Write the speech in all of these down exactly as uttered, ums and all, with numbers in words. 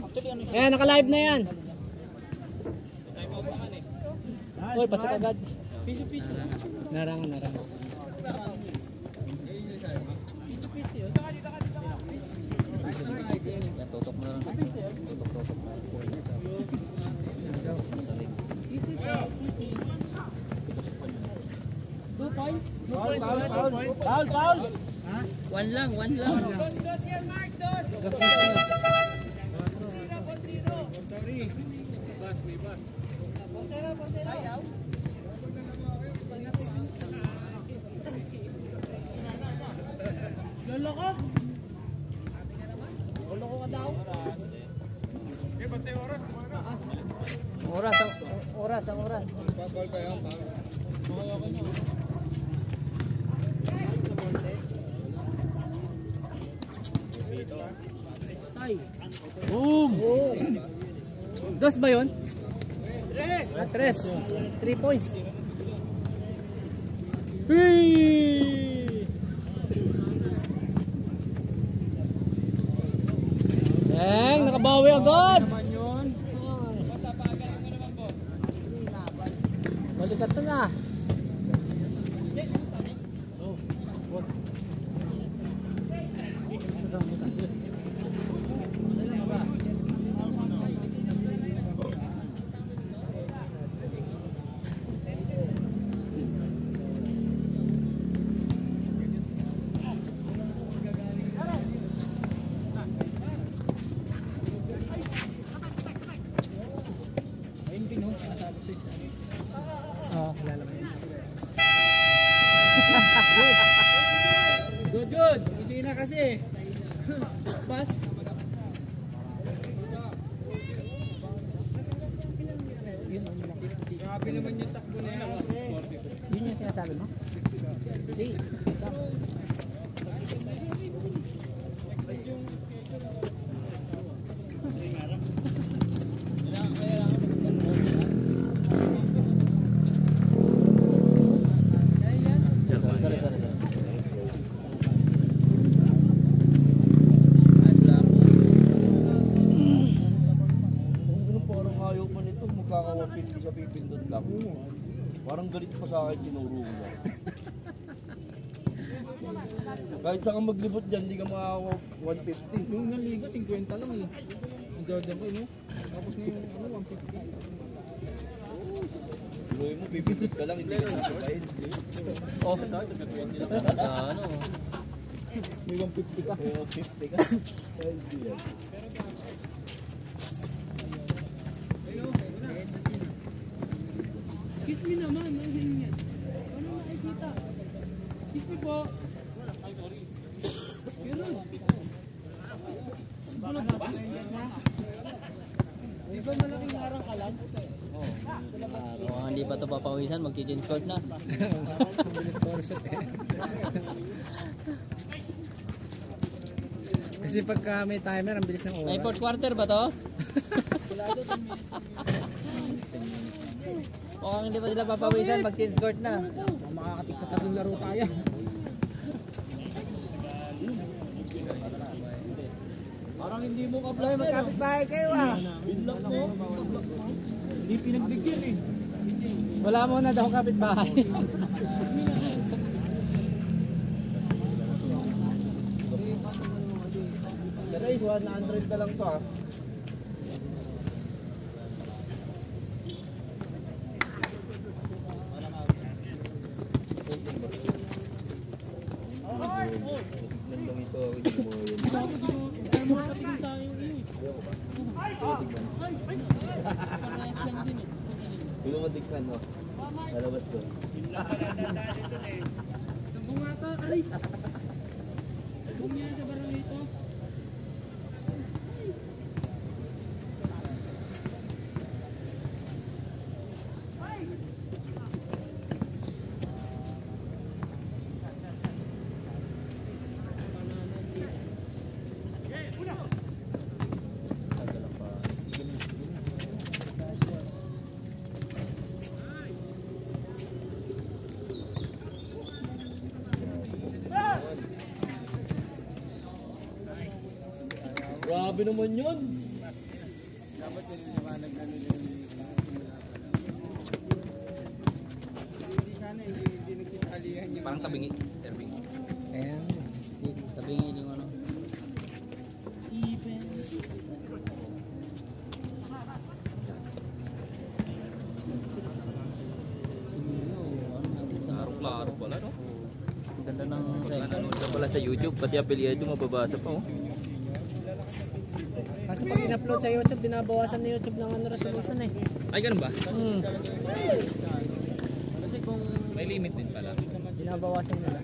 Ayan, naka-live na yan. Uy, pasok agad. Narang, narang. Tutok mo na lang. Tutok, tutok. Two points? Foul, foul, foul. Foul, foul. One lang, one lang. Dos, dos yan, Mark. Dos. Sorry. Bas, may bas. Pasera, pasera. Ayaw. Lolo ko. Lolo ko ka daw. Eh, basta yung oras. Oras, ang oras, ang oras. Babal pa yan. Okay, okay nyo. Ay. Boom! Dos ba yun? Tres! Ah, tres. Three points. Hey! Dang, nakabawi agad. Naman yun. Balikat na na. Oh, kilala mo yan. Good, good. Isina kasi. Bas. Grabe naman yung takbo na yan. Yun yung sinasabi mo? Hindi. Sorry, sorry, sorry. Parang ayaw mo nito, magkaka-one fifty sa pipindot lang. Parang galit pa sa akin, tinuro ko lang. Kahit saan ka maglibot dyan, hindi ka makaka one fifty. Nung naliga, fifty lang eh. Ang Jordan ko, no? Tapos ngayon, ano, one fifty. Tuloy mo, pipindot ka lang, hindi ka sasabayin. Oh, ano? May one fifty ka. May one fifty ka. Excuse me naman, ano yun yan? Ano makikita? Excuse me po. Ay, sorry. Pero, bulag ba? Di ba malaking harang ka lang? Kung hindi pa ito papawisan, mag-change court na. Kasi pagka may timer, ang bilis ng oras. May fourth quarter ba to? Mukhang hindi pa sila papawisan, mag-change court na. Makakatik sa tatlong laro tayo. Parang hindi mo ka-apply, magkapit-bahay kayo ah. Binlock mo. Hindi pinagbigyan eh. Wala mo na daw kapitbahay. Daray, one hundred ka lang to ah. Pinumatikman mo. Lalabas ko. Bungata, ay! Bumya sa barang ito. Grabe naman yun. Dapat yung liwanag na nila yung simula pa lang. Hindi sana, hindi, hindi nagsisalihan yung... Parang tabingi. Terbing. Ayan. Tabingin yung ano. Klaro pala, no? Ang ganda ng Pag nanonood ka pala sa YouTube, pati apelyido mababasa pa, oh. Kasi pag in-upload sa YouTube, binabawasan na YouTube ng ano resolution eh. Ay, ganun ba? Hmm. Kasi kung may limit din pala. Binabawasan nila.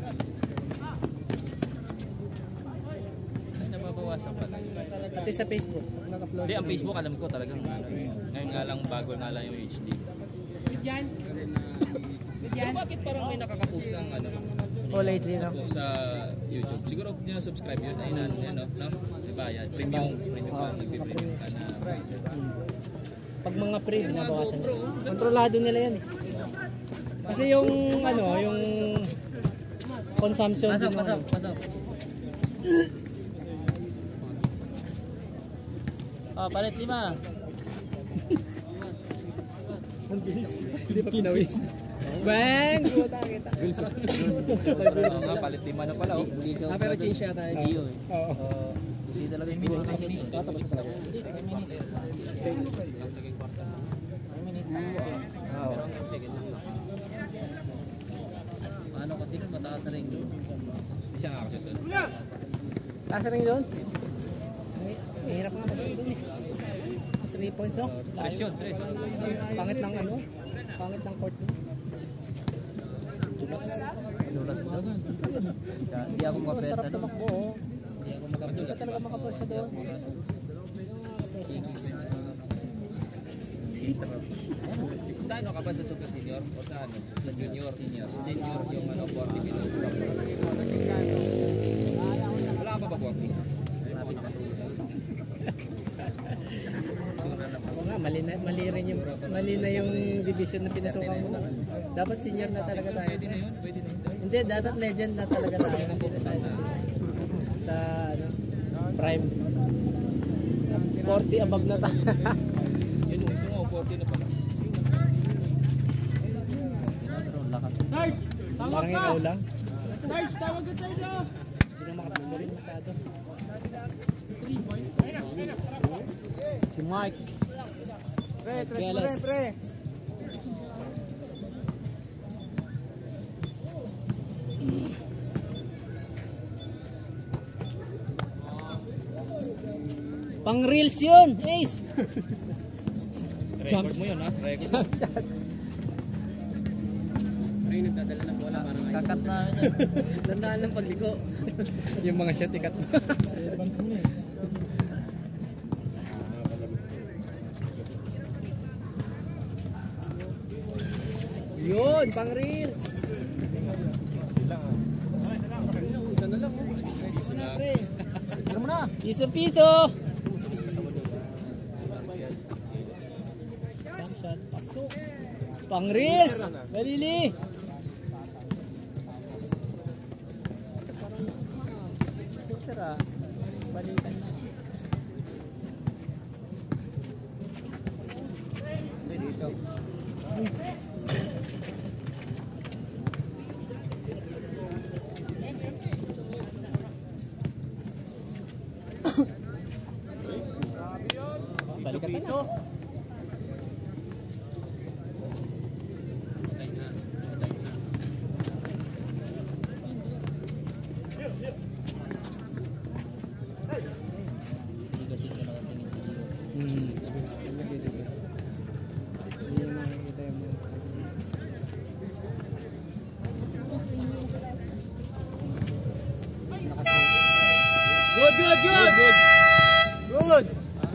Ay, nababawasan pala. Pati sa Facebook, pag nag-upload. Hindi, ang Facebook alam ko talagang ano. Ngayon nga lang, bago nga lang yung H D. Yan. So, bakit parang may nakaka-post ng ano? Full H D no? Sa YouTube. Siguro hindi na subscribe yun. Ay, ano, ano, no? Diba yan? Premium. Premium ka. Nagpe-premium ka na. Pag mga pre, binabawasan nila. Kontrolado nila yan eh. Kasi yung ano, yung consumption Pasok, din pasok, mo. pasok. Oh, palit lima. Ang bilis. Hindi pa pinawis. Bang! Buta kita. Oo nga, palit lima na pala, oh. Ah, pero change siya tayo. Iyo eh. Oo. Hindi talaga siguro kasi. Paano kasi nun matakas na rin doon? Hindi siya nakakasya doon. Kasa rin doon? May- Mahirap nga mag doon eh. three points oh. Tres yun, tres. Pangit ng ano? Pangit ng court mo. Lulas doon. Hindi ako Ito, makapesa sarap doon. tumakbo oh. Hindi ako Hindi ka makapesa. talaga makapwersa doon. Saan ka ba sa super senior? O sa ano? Sa junior? Senior. Senior yung ano, forty kilos. Wala ka pa ba forty? Lapit na. Oo nga, mali, na, mali rin yung, mali na yung division na pinasukan mo. Dapat senior na talaga tayo. Pwede na yun, pwede na yun. Hindi, dapat legend na talaga tayo. Nandito tayo sa, sa ano, prime. forty above na tayo. Yun, ito nga, forty na pala. Pero ang lakas. Sarge! Tawag Parang ka! ikaw lang. Sarge! Tawag ka Sarge! ah! Hindi na makatuloy rin masyado. Si Mark. Pre, tres pre, pre. Pang reels yun, Ace. Record mo yun, ha? Record mo. Ay, nagdadala ng bola para ngayon. Kakat na yun. Tandaan ng pagliko. Yung mga shot ikat mo. Yun, pang reels. Isa na lang. Ano mo na? Piso-piso. Jump shot, pasok. Pang reels. Dalili. Tara, balikan na. Dito. Balikan na. Hindi kasi ito nakatingin sa iyo. Hmm. Hindi yung makikita yung mga Good, good, good! Good! good!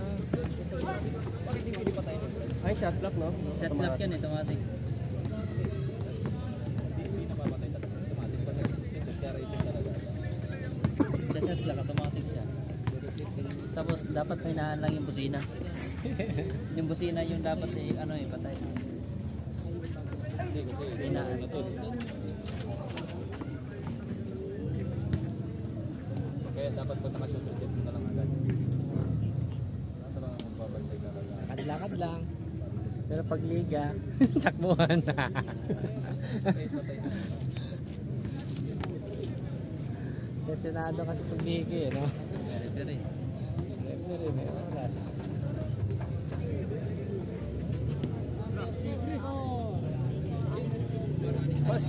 Ay, shot clock, no? Set lock yan eh, automatic. Hindi napamatay talaga. Automatic pa sa ito talaga. Sa set lock, automatic siya. Tapos dapat may naan lang yung busina. Yung busina yung dapat eh, ano eh, patay. Hindi kasi May naan. ano to. Kaya dapat pag naka-shot reset mo na lang agad. Ano lang ang magbabantay ka talaga. lakad lang. Pero pag liga, takbuhan na. Tensionado kasi pag liga eh, no? Pero eh. Pero may oras. Pas.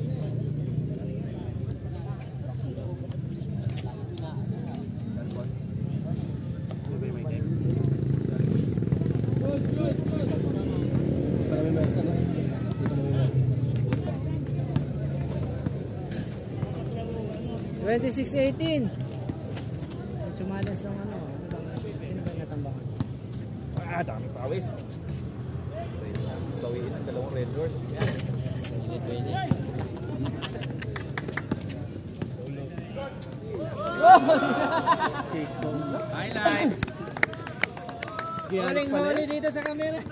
twenty-six eighteen. Chumalas ng ano, ano bang, sino ba natambakan? Ah, dami pawis. Bawiin ang dalawang Red Doors. Pwede, pwede. Highlights! Huling huli dito sa camera.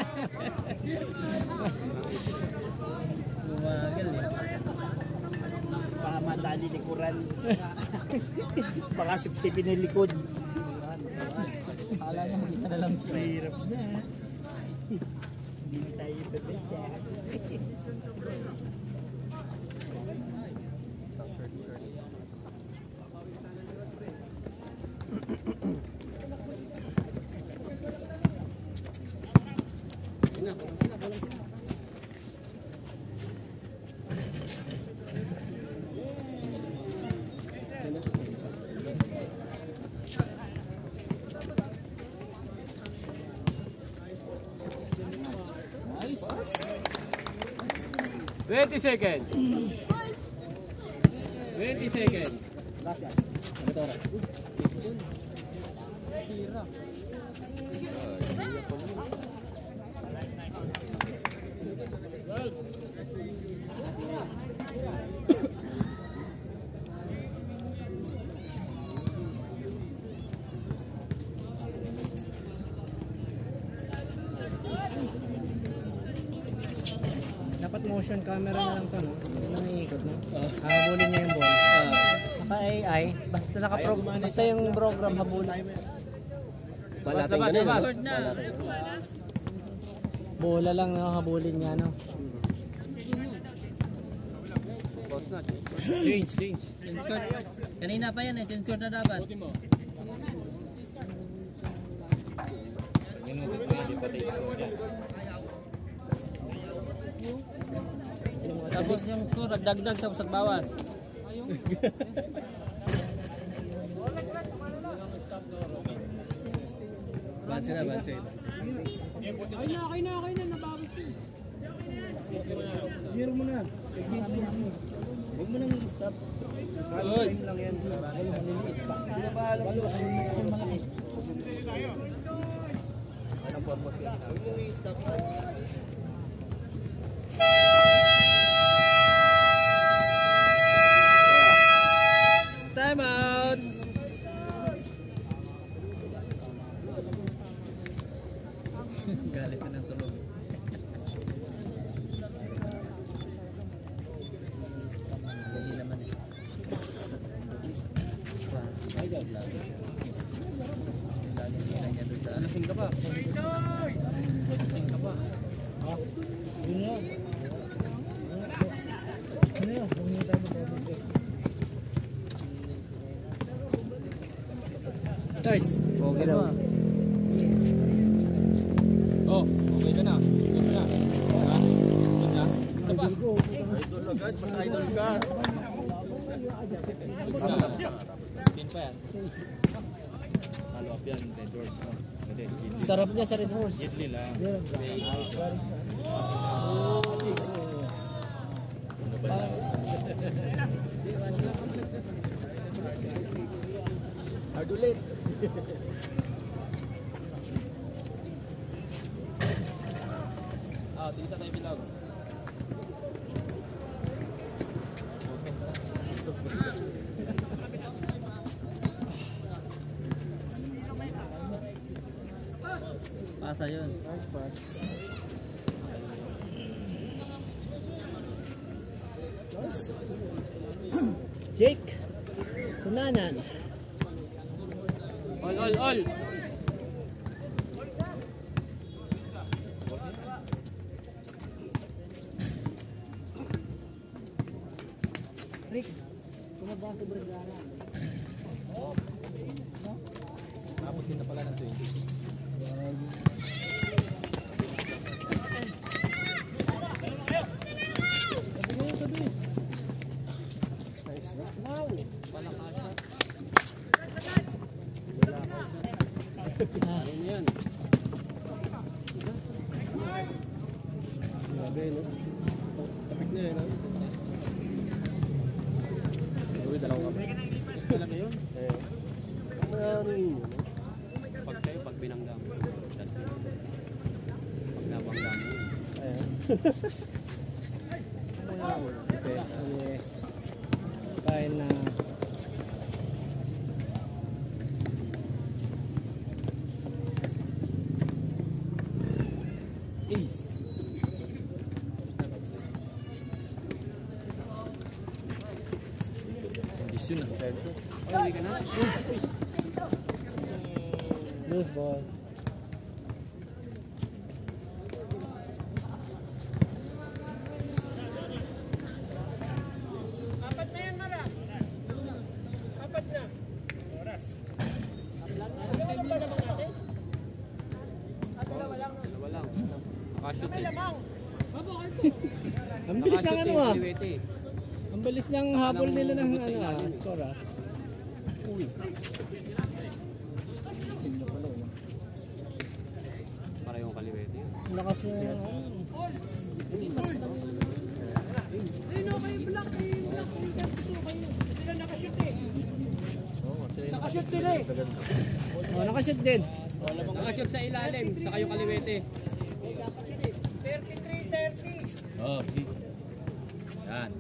Lumagal eh. Pamadali likuran. Baka sipsipin ng likod. Akala niya mag-isa na lang siya. Hirap na. Hindi tayo bebenta. twenty seconds. twenty seconds. Dapat motion camera na lang to, no? Nang iikot, no? Hahabulin niya yung ball. Naka A I, basta naka-pro, basta yung program habulin. Balating ka na. Bola lang no, habulin niya, no? Change, change. Kanina pa yan eh, ten court na dapat. Minuto twenty pa tayo score yan. Tapos yung score, dagdag tapos at bawas. Banse na, banse. Ay na, okay na, okay na, nabawas yun. Zero mo na. Huwag mo nang stop. Time lang yan. Hindi na bahala ko. Anong purpose yan? Huwag mo i-stop. Time out! Galit na ng tulog. Hindi naman eh. Ay, God lang. Lagi nila niya doon sa ano. Lasing ka pa. Lasing ka pa. Yun yan. Ano yun? Huwag niyo tayo mag-double. Starts. Okay na. Oh, okay ka na. Good na. Good na. Isa pa. Idol agad, mas idol ka. Good na. Spin pa yan. Follow up yan. Red Doors. Pwede. Sarap niya sa Red Horse. Gidli lang. Hard ulit. Ah, tingisa tayo bilog. Pasa yun. Nice pass. Nice. Jake Kunanan. All, all, all. Rick, kumaba sa Vergara. Tapos din na pala ng twenty-six. Yan. Grabe, no? Tapik na yun, no? Uy, dalawang kami. Sila na yun? Eh. Ano yun? Pag sa'yo, pag binangga mo. Pag nabangga mo. Ayan. Okay, okay. Kain na. Ace. Condition na. Ay, ka na? Loose ball. Dalawa lang. Nakashoot eh. Ang bilis ng ano ah. Liwete eh. Ang bilis ng habol nila ng ano ah, score ah. Uy. Parehong kaliwete. Ang lakas ng ano. Nakashoot sila eh. Oh, nakashoot din. Nakashoot sa ilalim, sa kayo kaliwete. thirty-three thirty. Oh, okay. Yan.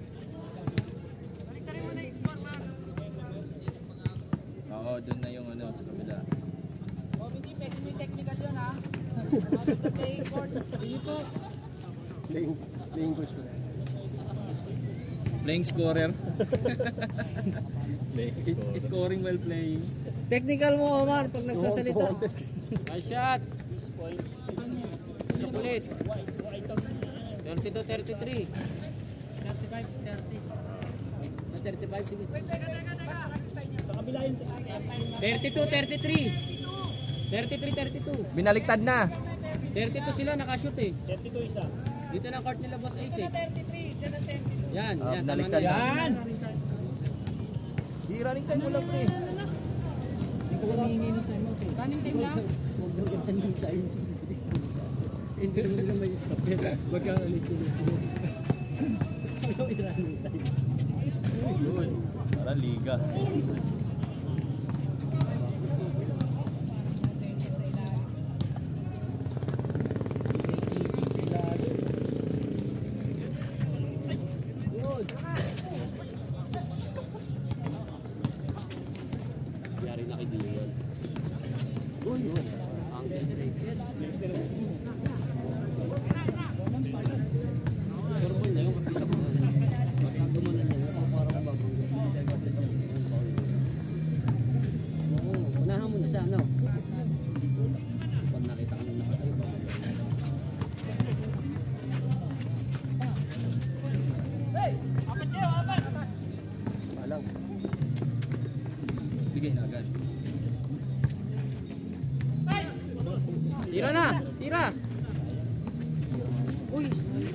Oo, doon na yung ano, sa kabila. Oh, hindi pwede mo yung technical yun ha. Out of the playing court. Dito. Playing, playing coach ko. Playing scorer. Playing Is- Scoring while playing. Technical mo Omar pag nagsasalita. Nice shot. Chocolate. thirty-two thirty-three. thirty-five thirty. Na thirty-five sige. Sa kabila yun. thirty-two thirty-three. thirty-three thirty-two. Binaliktad na. thirty-two sila nakashoot eh. thirty-two isa. Dito na court nila Boss Ace eh. thirty-three, dyan ang thirty-two. Yan, Ah, yan. tama binaliktad na. na. Yan! Di running time mo lang pre. Running time lang. Hindi mo nila may stop yan. Wag kang ulit-ulit. Para liga. Yari na kay Dion. Uy, yun. Ang Turbol na yung kapisa ko. Pag gumanan niya, parang bagong Oo, unahan mo na siya, no? Pag nakita ka nung nakatayo ba? Alam. Bigay na agad. Tira na! Tira! Uy!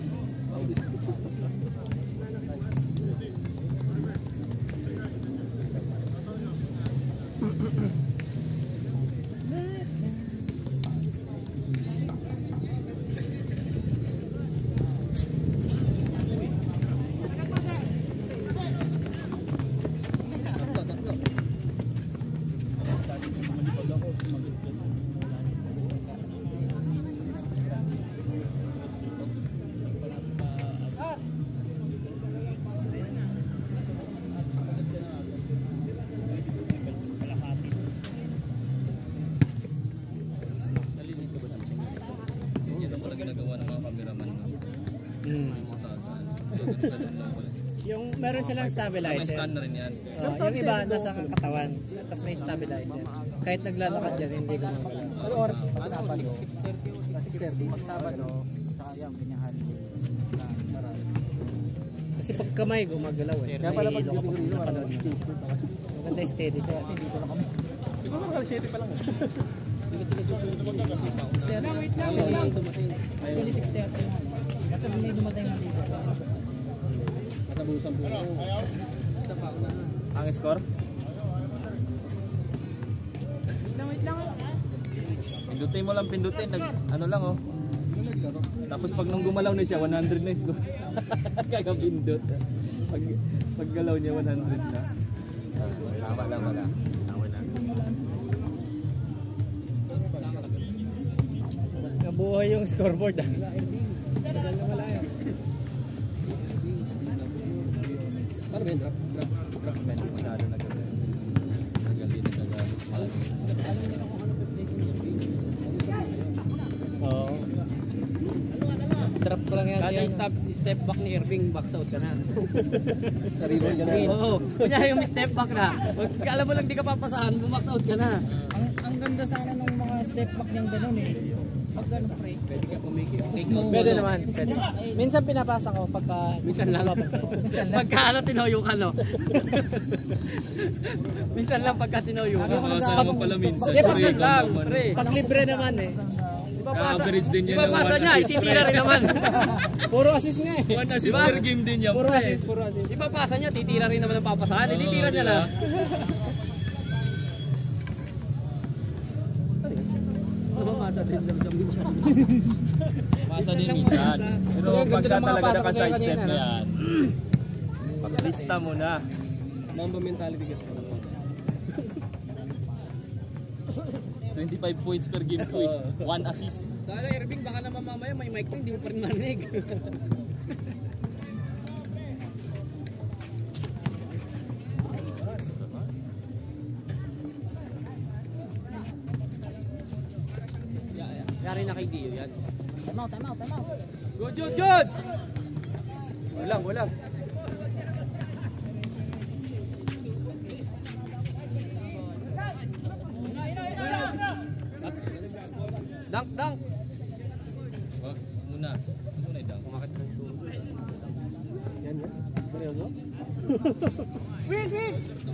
Yan ang pala ginagawa ng mga cameraman. Hmm. Sa taasan. Ganun lang pala. Yung meron silang May stabilizer. stand na rin yan. Oh, yung iba nasa katawan, tapos may stabilizer. Kahit naglalakad yan, hindi gumagalaw. Pero oras pag Sabado, six thirty. Pag Sabado, tsaka yan, kanyang hali. Kasi pag kamay, gumagalaw eh. Kaya pala pag Nahihilo ka bibigyan nyo, pag ano, napanood. Maganda yung steady kaya. dito na kami. Di ba mga siyete pa lang? Wait lang, wait lang. Actually, six thirty. Basta may dumatay nga dito. Matabusan po. Ang score? Wait lang, wait lang. Pindutin mo lang, pindutin. Nag, ano lang oh. Tapos pag nung gumalaw na siya, one hundred na yung score. Kakapindot. Pag, pag galaw niya, one hundred na. Tama lang, wala. Tama na. Nabuhay yung scoreboard ah. Tagal na wala yan. Paano ba yun? Drop? Drop? Drop man, masyado na gawin. Nagali na gawin. Oo. Drop ko lang yan. Kada Yan. step, step back ni Irving, box out ka na. Naribon ka na. Oo. Kunyari yung step back na. Pag alam mo lang di ka papasahan, bumax out ka na. Ang, ang ganda sana ng mga step back niyang gano'n eh. Pag gano'n pre. Pwede ka pumikip. Pwede naman. Pwede. Minsan pinapasa ko pagka... Minsan lang. Pagka ano, tinoyo ka, no? Minsan lang pagka tinoyo ka. Nakakasa naman pala minsan. Hindi, Pre, minsan ikaw lang, naman. pre. Pag libre naman eh. Ka-average din yan ng Ipapasa one niya, assist. ititira rin naman. Puro assist nga eh. One assist Diba? per game din yan, Puro pre. assist, puro assist. Ipapasa niya, titira rin naman ang papasahan. Oo, Ititira niya diba? na. Masa din lang sa minsan. Masa din minsan. Pero Yung pagka ganda ng mga talaga pasok naka-side niya step kanina, na yan, paglista mo na. Mamba mentality kasi. twenty-five points per game ko eh. One assist. Sana Irving, baka naman mamaya may mic din, hindi mo pa rin marinig. Yari na kay Dio yan. Time out, time out, time out. Good, good, good! Walang, walang. Dunk, dunk! Oh, muna. Muna idang. Kumakit ng tubo. Yan, yan. Seryoso? Win, win!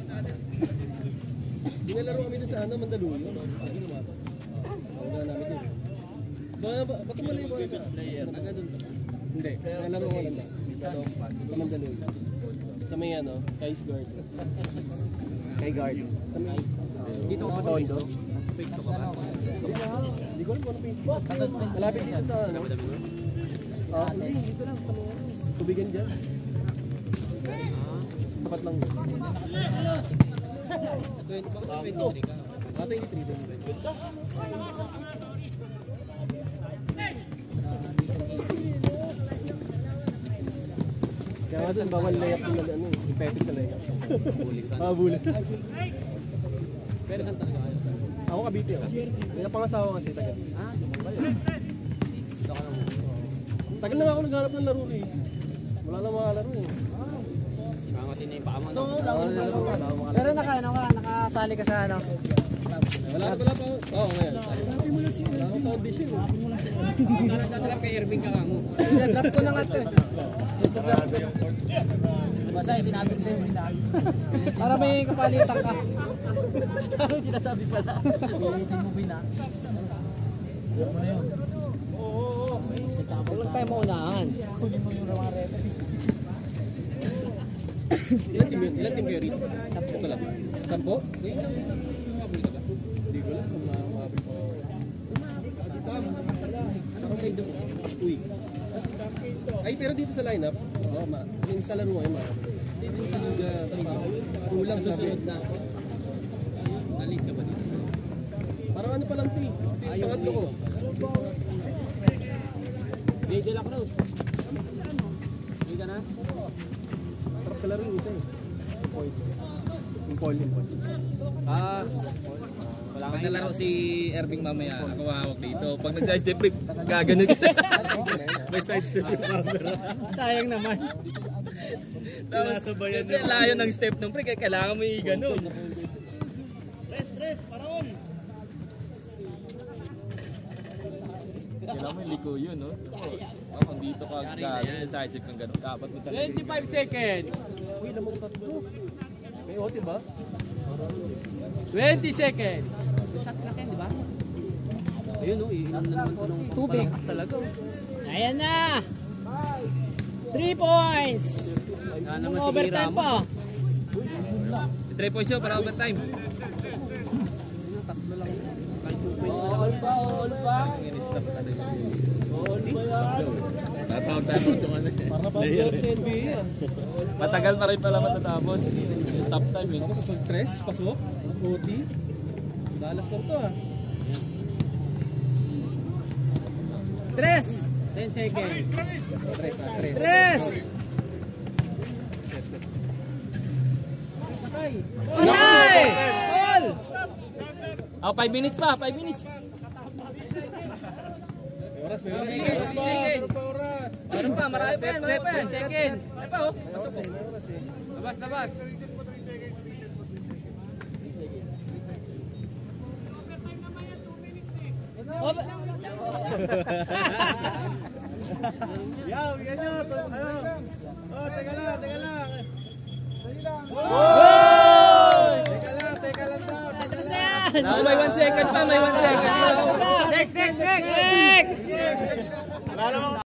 Dinalaro kami doon sa ano, Mandaluyong. Ano naman? Ako na namin yun. Ba, ba, ba't tumali mo? Player. Taga doon ba? Hindi. Nalaro ko lang. Dito, sa Mandaluyong. Sa may ano, kay guard. Kay guard. Sa may... Dito ko pa sa Tondo. Facebook ko ba? Hindi ko alam kung ano Facebook. Malapit dito sa ano. Ah, hindi. Dito lang. Sa may ano. Tubigan dyan. Tapat lang. twenty-three ka. Ah, twenty-three din. Kaya nga dun, bawal layup yung nag- ano, yung pepit sa layup. Ah, bulit. Pero saan talaga kayo? Ako Cavite ako. May pangasawa kasi taga. Ah, dito ka lang. Tagal na nga ako naghanap ng laro eh. Wala na mga laro eh. Kangatin na yung paa mo. Oo, wala akong laro. Wala akong mga laro. Pero naka, ano ka, nakasali ka sa ano. Wala na pala pa. Oo, ngayon. Wala akong sa audition eh. Nagsatrap kay Irving ka mo. Drop ko na nga to eh. Basta yung sinabi ko sa'yo, hindi Para may kapalitan ka. Ano sinasabi pala? Hindi mo bina. Huwag lang tayo maunahan. Ilan team yun? Ilan team kayo rito? Sampo lang. Sampo? Hindi ko lang kung makakabit ko. Ako kayo doon. Uy. Ay, pero dito sa lineup, oh, ma, yung sa laro ay ma. Dito sa liga, kulang sa susunod na. Nalit ka ba dito? Parang ano pa lang ti. Pangatlo ko. Hey, De La Cruz. Hindi ka na? Sarap ka laro yung isa eh. Point. Yung Paul, yung Paul. Ah, wala Pag kang nalaro si Irving mamaya, ako hawak dito. Pag nag-side step flip, gaganon ka. May side step yung camera. Sayang naman. Sinasabayan na. Layo ng step nung pre, kaya kailangan mo i-ganon. Kailangan mo yung liko yun, no? Oh, kung dito ka galing, sa isip ng gano'n, dapat mo talaga. twenty-five seconds. Uy, lamang tatlo. May ote ba? twenty seconds. Shot lang yan, di ba? Ayun o, iinom naman ko ng Tubig. talaga. oh. Ayan na! three points! Kaya Nung naman si overtime Ramos. pa. three points yun para overtime. Tatlo lang. Kahit two points. Oo, all pa, all pa. In-stop na rin. All pa yan. Tatawag tayo ito ano. Para ba yung sa N B A yan? Matagal pa rin pala matatapos. Yung stop time eh. Tapos pag tres, pasok, O T. Dalas lang to ah. Tres! ten seconds. Tres ah, tres. Tres! Patay! All! Oh, five minutes pa, five minutes. May oras, may oras. Sige, Meron pa, sige. meron pa oras. Meron pa, marami pa yan, marami pa yan. Second. Ay pa oh, pasok po. Labas, labas. Yaw, yan yun. to- Ano? Oh, teka lang, teka lang. Teka lang, teka lang daw. Tapos na yan! Ah, may one second pa, may one second pa. Next, next, next! Next!